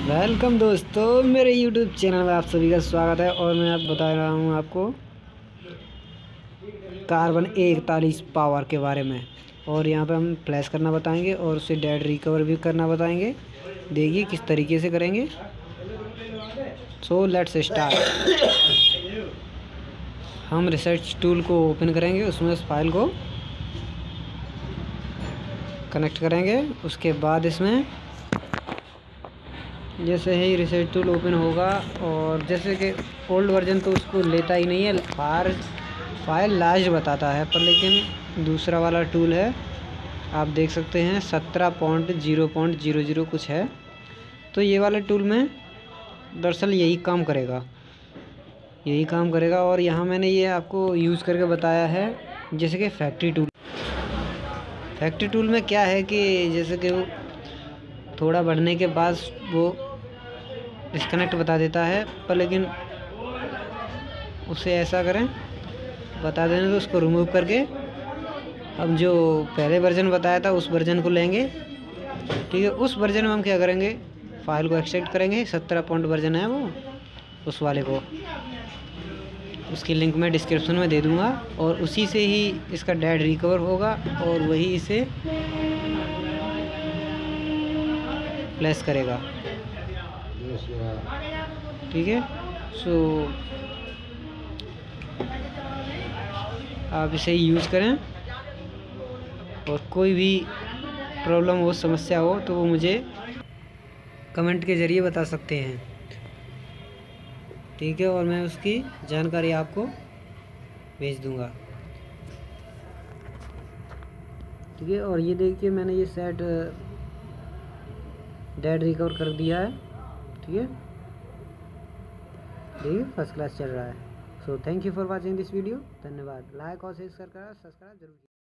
Welcome दोस्तों, मेरे YouTube channel में आप सभी का स्वागत है। और मैं बता रहा हूँ आपको कार्बन 41 पावर के बारे में। और यहाँ पे हम फ्लैश करना बताएंगे और उसे डेड रिकवर भी करना बताएंगे। देखिए किस तरीके से करेंगे। So let's start. हम रिसर्च टूल को ओपन करेंगे, उसमें उस फाइल को कनेक्ट करेंगे। उसके बाद इसमें जैसे ही रिसर्च टूल ओपन होगा, और जैसे कि ओल्ड वर्जन तो उसको लेता ही नहीं है, फाइल लार्ज बताता है, पर लेकिन दूसरा वाला टूल है, आप देख सकते हैं 17.0.00 कुछ है। तो ये वाला टूल में दरअसल यही काम करेगा। और यहाँ मैंने ये आपको यूज़ करके बताया है। जैसे कि फैक्ट्री टूल में क्या है कि जैसे कि वो थोड़ा बढ़ने के बाद वो डिस्कनेक्ट बता देता है, पर लेकिन उसे ऐसा करें बता देने तो उसको रिमूव करके हम जो पहले वर्जन बताया था उस वर्जन को लेंगे। ठीक है, उस वर्जन में हम क्या करेंगे, फाइल को एक्सट्रैक्ट करेंगे। 17 पॉइंट वर्जन है वो, उस वाले को, उसकी लिंक मैं डिस्क्रिप्शन में दे दूंगा। और उसी से ही इसका डेड रिकवर होगा और वही इसे फ्लैश करेगा। ठीक है, सो आप इसे यूज़ करें। और कोई भी प्रॉब्लम हो, समस्या हो, तो वो मुझे कमेंट के ज़रिए बता सकते हैं। ठीक है, और मैं उसकी जानकारी आपको भेज दूंगा। ठीक है, और ये देखिए मैंने ये सेट डेड रिकवर कर दिया है। ठीक है, देखिए फर्स्ट क्लास चल रहा है। So thank you for watching this video. धन्यवाद। लाइक और शेयर सब्सक्राइब जरूर।